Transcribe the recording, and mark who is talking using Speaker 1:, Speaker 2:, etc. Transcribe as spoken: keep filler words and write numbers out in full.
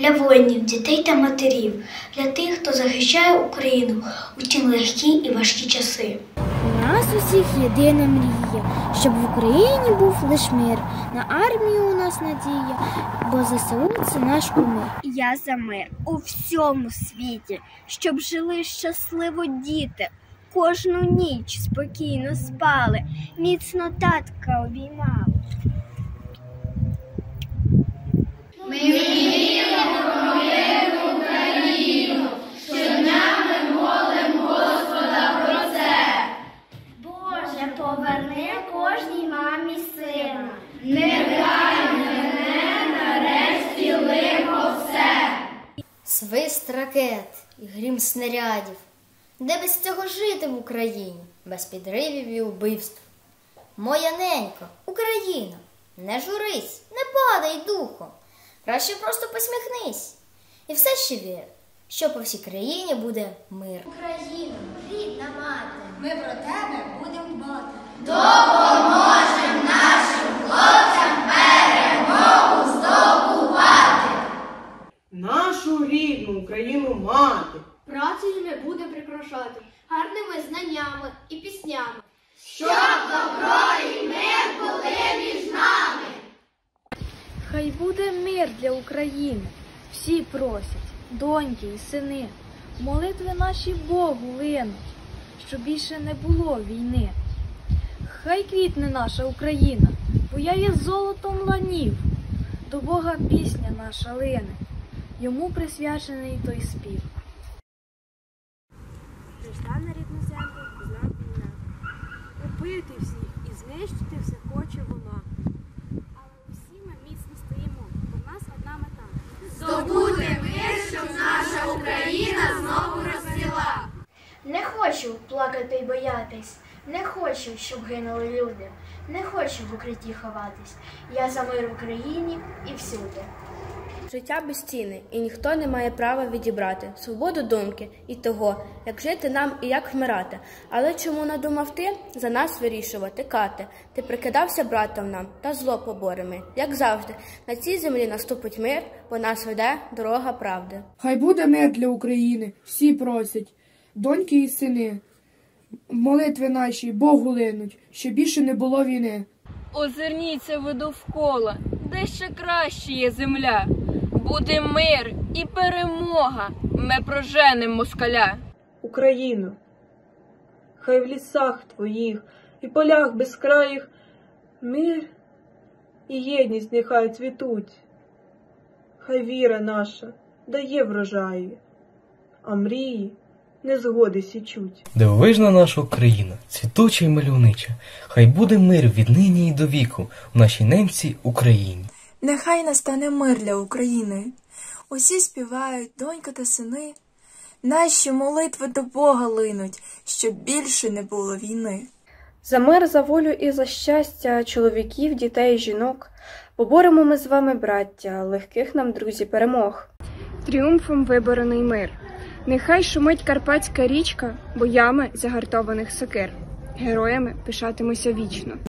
Speaker 1: для воїнів, дітей та матерів, для тих, хто захищає Україну у ті легкі і важкі часи.
Speaker 2: У нас усіх єдина мрія, щоб в Україні був лиш мир. На армію у нас надія, бо ЗСУ – це наш кумир.
Speaker 3: Я за мир у всьому світі, щоб жили щасливо діти, кожну ніч спокійно спали, міцно татка обіймали.
Speaker 4: Ми мріємо про мирну Україну, щодня ми молимо Господа про це.
Speaker 3: Боже, поверни кожній мамі сина.
Speaker 4: Нехай мене нарешті лихо все.
Speaker 5: Свист ракет і грім снарядів. Де без цього жити в Україні, без підривів і убивств? Моя ненько, Україна, не журись, не падай духом. Краще просто посміхнись. І все ще вір, що по всій країні буде мир.
Speaker 2: Україна, рідна мати,
Speaker 4: Ми про тебе будемо дбати.
Speaker 2: допоможемо нашим хлопцям перемогу здобувати.
Speaker 6: Нашу рідну Україну мати.
Speaker 7: Працею не буде прикрашати, гарними знаннями і піснями.
Speaker 4: Щоб добро і мир були між нами.
Speaker 8: Хай буде мир для України. Всі просять, доньки і сини, молитви наші Богу линуть, щоб більше не було війни. Хай квітне наша Україна, буяє золотом ланів, до Бога пісня наша лине, йому присвячений той спів.
Speaker 7: Прийшла на рідну землю, знак війна. Убити всіх і знищити все хоче вона. Але усі ми міцно стоїмо, бо в нас одна мета.
Speaker 4: Здобути мир, щоб наша Україна знову розцвіла.
Speaker 1: Не хочу плакати й боятись, не хочу, щоб гинули люди, не хочу в укритті ховатись. Я за мир в Україні і всюди.
Speaker 9: Життя безцінне, і ніхто не має права відібрати свободу думки і того, як жити нам і як вмирати. Але чому надумав ти за нас вирішувати, Кате? Ти прикидався братом нам, та зло поборемо. Як завжди, на цій землі наступить мир, бо нас веде дорога правди.
Speaker 10: Хай буде мир для України, всі просять, доньки і сини. Молитви наші Богу линуть, щоб більше не було війни.
Speaker 11: Озирніться ви довкола, де ще краще є земля. Буде мир і перемога, ми проженемо москаля.
Speaker 6: Україно, хай в лісах твоїх і полях безкраїх мир і єдність нехай цвітуть. Хай віра наша дає врожаї, а мрії незгоди січуть.
Speaker 12: Дивовижна наша Україна, цвітуча й мальовнича, хай буде мир віднині й до віку в нашій ненці Україні.
Speaker 13: Нехай настане мир для України. Усі співають, донька та сини. Наші молитви до Бога линуть, щоб більше не було війни.
Speaker 8: За мир, за волю і за щастя чоловіків, дітей, жінок поборемо ми з вами, браття, легких нам, друзі, перемог. Тріумфом виборений мир. Нехай шумить Карпатська річка боями загартованих сокир. Героями пишатимуся вічно.